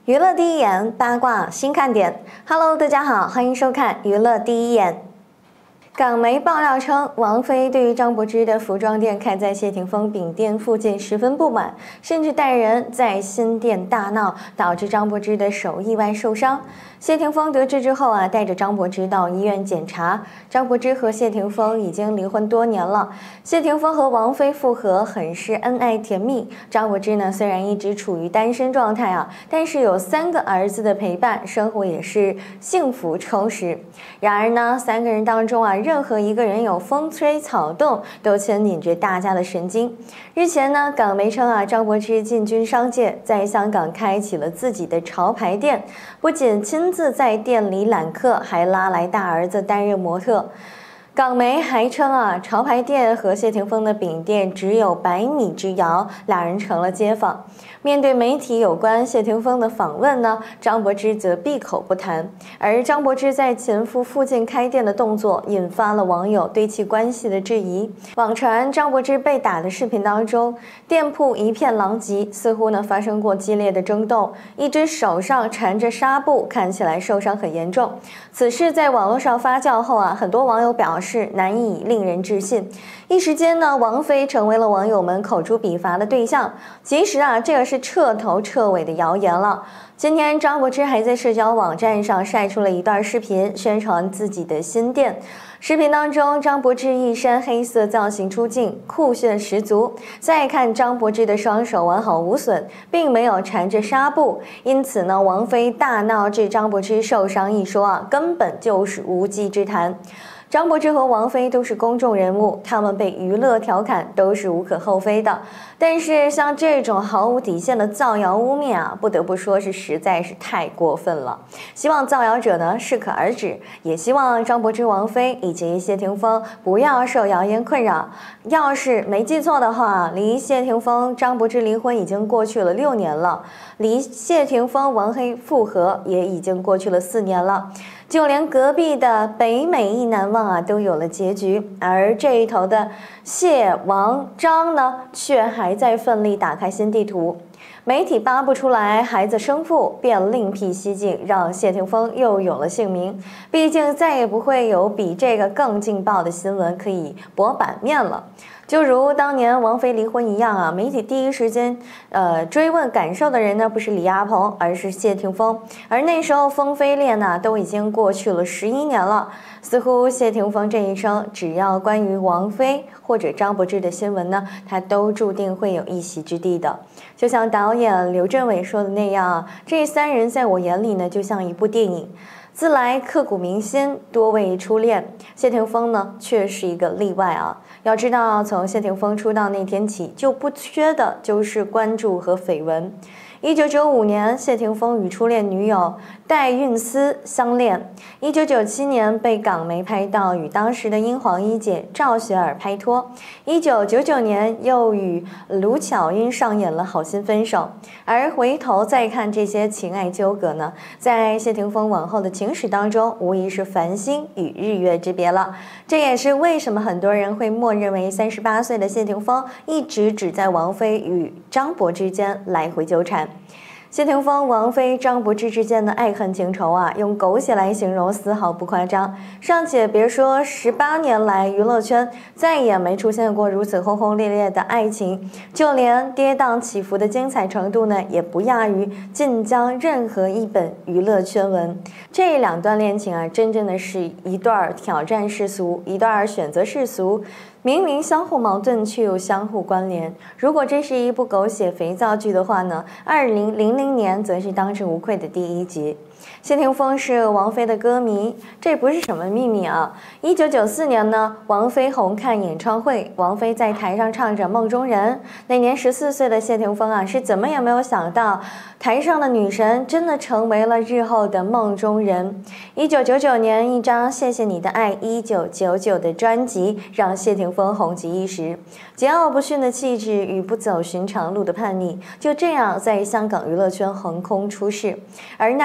娱乐第一眼，八卦新看点。Hello， 大家好，欢迎收看娱乐第一眼。港媒爆料称，王菲对于张柏芝的服装店开在谢霆锋饼店附近十分不满，甚至带人在新店大闹，导致张柏芝的手意外受伤。谢霆锋得知之后带着张柏芝到医院检查。张柏芝和谢霆锋已经离婚多年了，谢霆锋和王菲复合很是恩爱甜蜜。张柏芝呢，虽然一直处于单身状态但是有3个儿子的陪伴，生活也是幸福充实。然而呢，3个人当中任何一个人有风吹草动，都牵引着大家的神经。日前呢，港媒称张柏芝进军商界，在香港开启了自己的潮牌店，不仅亲自在店里揽客，还拉来大儿子担任模特。港媒还称潮牌店和谢霆锋的饼店只有100米之遥，俩人成了街坊。面对媒体有关谢霆锋的访问呢，张柏芝则闭口不谈。而张柏芝在前夫附近开店的动作，引发了网友对其关系的质疑。网传张柏芝被打的视频当中，店铺一片狼藉，似乎发生过激烈的争斗，一只手上缠着纱布，看起来受伤很严重。此事在网络上发酵后很多网友表示难以令人置信。一时间呢，王菲成为了网友们口诛笔伐的对象。其实这个是彻头彻尾的谣言了。今天张柏芝还在社交网站上晒出了一段视频，宣传自己的新店。视频当中，张柏芝一身黑色造型出镜，酷炫十足。再看张柏芝的双手完好无损，并没有缠着纱布，因此呢，王菲大闹这张柏芝受伤一说根本就是无稽之谈。张柏芝和王菲都是公众人物，他们被娱乐调侃都是无可厚非的。但是像这种毫无底线的造谣污蔑不得不说是实在是太过分了。希望造谣者呢适可而止，也希望张柏芝、王菲以及谢霆锋不要受谣言困扰。要是没记错的话，离谢霆锋、张柏芝离婚已经过去了6年了，离谢霆锋、王菲复合也已经过去了4年了。就连隔壁的北美意难忘都有了结局，而这一头的谢、王、张呢，却还在奋力打开新地图。媒体扒不出来孩子生父，便另辟蹊径，让谢霆锋又有了姓名。毕竟再也不会有比这个更劲爆的新闻可以博版面了。就如当年王菲离婚一样媒体第一时间追问感受的人呢，不是李亚鹏，而是谢霆锋。而那时候风飞恋都已经过去了11年了，似乎谢霆锋这一生，只要关于王菲或者张柏芝的新闻呢，他都注定会有一席之地的。就像导演刘镇伟说的那样，这3人在我眼里呢，就像一部电影。自来刻骨铭心，多为初恋。谢霆锋呢，却是一个例外要知道，从谢霆锋出道那天起，就不缺的就是关注和绯闻。1995年，谢霆锋与初恋女友戴韵思相恋。1997年被港媒拍到与当时的英皇一姐赵雪儿拍拖。1999年又与卢巧音上演了好心分手。而回头再看这些情爱纠葛呢，在谢霆锋往后的情史当中，无疑是繁星与日月之别了。这也是为什么很多人会默认为38岁的谢霆锋一直只在王菲与张柏芝间来回纠缠。谢霆锋、王菲、张柏芝之间的爱恨情仇用狗血来形容丝毫不夸张。尚且别说18年来娱乐圈再也没出现过如此轰轰烈烈的爱情，就连跌宕起伏的精彩程度呢，也不亚于晋江任何一本娱乐圈文。这2段恋情真正的是一段挑战世俗，一段选择世俗。明明相互矛盾，却又相互关联。如果这是一部狗血肥皂剧的话呢，2000年则是当之无愧的第1集。谢霆锋是王菲的歌迷，这不是什么秘密1994年呢，王菲红看演唱会，王菲在台上唱着《梦中人》。那年14岁的谢霆锋是怎么也没有想到，台上的女神真的成为了日后的梦中人。1999年，一张《谢谢你的爱》1999的专辑让谢霆锋红极一时。桀骜不驯的气质与不走寻常路的叛逆，就这样在香港娱乐圈横空出世。而那一年的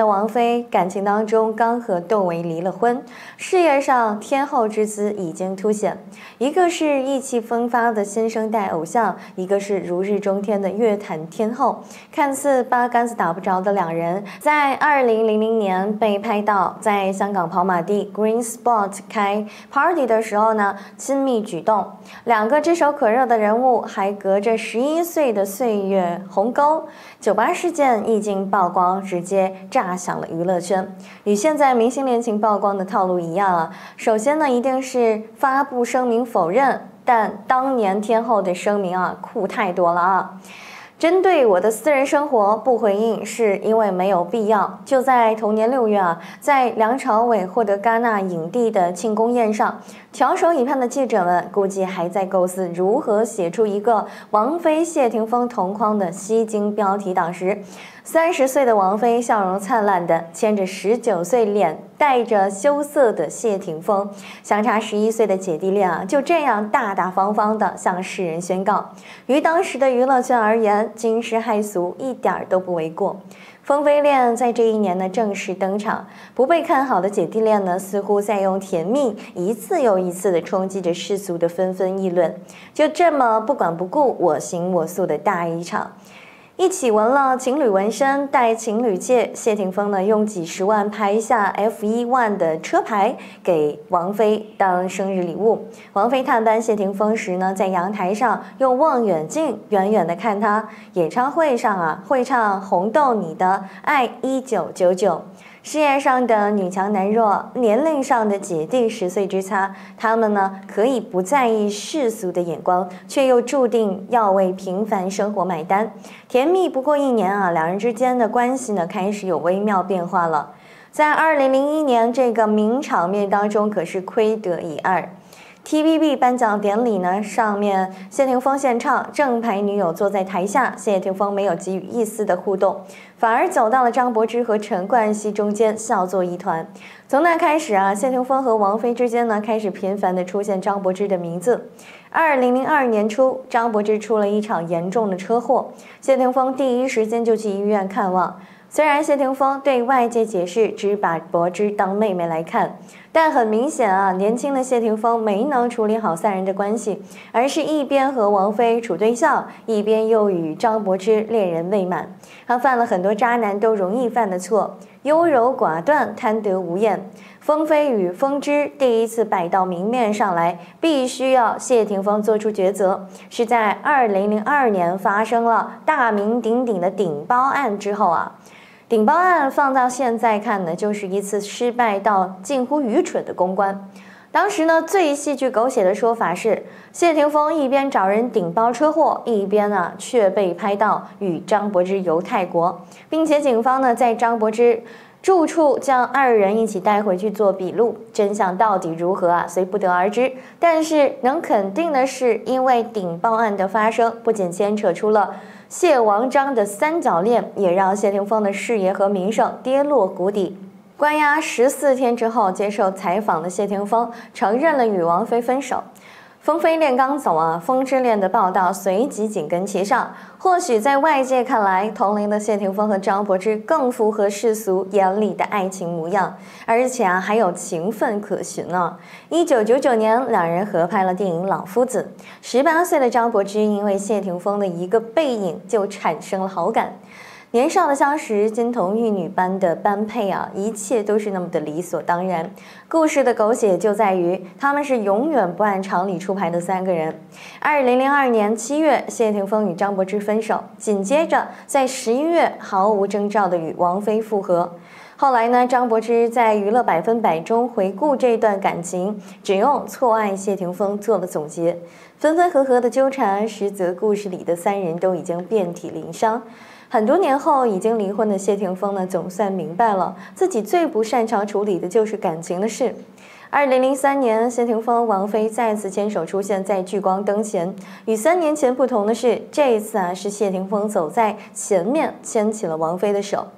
的王菲，感情当中刚和窦唯离了婚，事业上天后之姿已经凸显。一个是意气风发的新生代偶像，一个是如日中天的乐坛天后。看似八竿子打不着的两人，在2000年被拍到在香港跑马地 Green Spot 开 party 的时候呢，亲密举动。两个炙手可热的人物还隔着11岁的岁月鸿沟。酒吧事件一经曝光，直接炸响了娱乐圈。与现在明星恋情曝光的套路一样啊，首先呢一定是发布声明否认，但当年天后的声明啊酷太多了啊。针对我的私人生活不回应，是因为没有必要。就在同年6月啊，在梁朝伟获得戛纳影帝的庆功宴上，翘首以盼的记者们估计还在构思如何写出一个王菲谢霆锋同框的吸睛标题党时，30岁的王菲笑容灿烂的牵着19岁脸带着羞涩的谢霆锋，相差11岁的姐弟恋啊，就这样大大方方的向世人宣告。于当时的娱乐圈而言，惊世骇俗一点都不为过。风飞恋在这一年呢正式登场，不被看好的姐弟恋呢似乎在用甜蜜一次又一次的冲击着世俗的纷纷议论，就这么不管不顾，我行我素的大一场。一起纹了情侣纹身，戴情侣戒。谢霆锋呢用几十万拍下 F1的车牌给王菲当生日礼物。王菲探班谢霆锋时呢，在阳台上用望远镜远远的看他。演唱会上啊，会唱《红豆你的爱1999》。事业上的女强男弱，年龄上的姐弟10岁之差，他们呢可以不在意世俗的眼光，却又注定要为平凡生活买单。甜蜜不过1年啊，两人之间的关系呢开始有微妙变化了。在2001年这个名场面当中，可是亏得一二。TVB 颁奖典礼呢，上面谢霆锋献唱，正牌女友坐在台下，谢霆锋没有给予一丝的互动，反而走到了张柏芝和陈冠希中间，笑作一团。从那开始啊，谢霆锋和王菲之间呢，开始频繁的出现张柏芝的名字。2002年初，张柏芝出了一场严重的车祸，谢霆锋第一时间就去医院看望。虽然谢霆锋对外界解释只把柏芝当妹妹来看，但很明显啊，年轻的谢霆锋没能处理好3人的关系，而是一边和王菲处对象，一边又与张柏芝恋人未满。他犯了很多渣男都容易犯的错，优柔寡断，贪得无厌。风飞与风之第一次摆到明面上来，必须要谢霆锋做出抉择，是在2002年发生了大名鼎鼎的顶包案之后啊。顶包案放到现在看呢，就是一次失败到近乎愚蠢的公关。当时呢，最戏剧狗血的说法是，谢霆锋一边找人顶包车祸，一边呢却被拍到与张柏芝游泰国，并且警方呢在张柏芝住处将2人一起带回去做笔录。真相到底如何啊，虽不得而知。但是能肯定的是，因为顶包案的发生，不仅牵扯出了谢王张的3角恋，也让谢霆锋的事业和名声跌落谷底。关押14天之后，接受采访的谢霆锋承认了与王菲分手。风飞恋刚走啊，风之恋的报道随即紧跟其上。或许在外界看来，同龄的谢霆锋和张柏芝更符合世俗眼里的爱情模样，而且还有情分可循呢。1999年，两人合拍了电影《老夫子》。18岁的张柏芝因为谢霆锋的一个背影就产生了好感。年少的相识，金童玉女般的般配啊，一切都是那么的理所当然。故事的狗血就在于，他们是永远不按常理出牌的3个人。2002年7月，谢霆锋与张柏芝分手，紧接着在11月毫无征兆的与王菲复合。后来呢，张柏芝在娱乐100%中回顾这段感情，只用错爱谢霆锋做了总结。分分合合的纠缠，实则故事里的3人都已经遍体鳞伤。很多年后，已经离婚的谢霆锋呢，总算明白了自己最不擅长处理的就是感情的事。2003年，谢霆锋、王菲再次牵手出现在聚光灯前。与3年前不同的是，这一次啊，是谢霆锋走在前面牵起了王菲的手。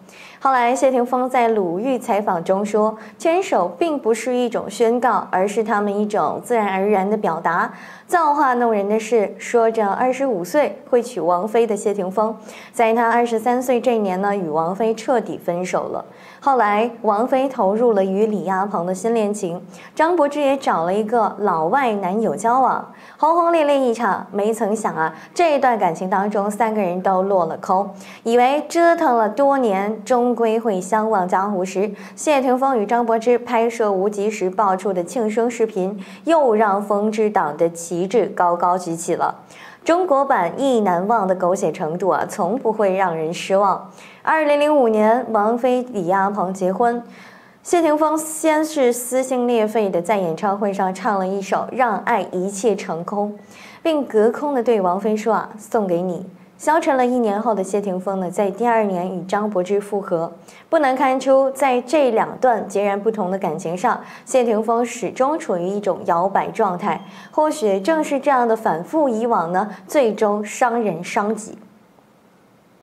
后来，谢霆锋在鲁豫采访中说，牵手并不是一种宣告，而是他们一种自然而然的表达。造化弄人的是，说着25岁会娶王菲的谢霆锋，在他23岁这年呢，与王菲彻底分手了。后来，王菲投入了与李亚鹏的新恋情，张柏芝也找了一个老外男友交往，轰轰烈烈一场。没曾想啊，这一段感情当中，3个人都落了空。以为折腾了多年，终归会相忘江湖时，谢霆锋与张柏芝拍摄无极时爆出的庆生视频，又让风之党的旗帜高高举起了。中国版意难忘的狗血程度啊，从不会让人失望。2005年，王菲李亚鹏结婚，谢霆锋先是撕心裂肺的在演唱会上唱了一首《让爱一切成空》，并隔空的对王菲说啊，送给你。消沉了1年后的谢霆锋呢，在第2年与张柏芝复合，不难看出，在这2段截然不同的感情上，谢霆锋始终处于一种摇摆状态。或许正是这样的反复以往呢，最终伤人伤己。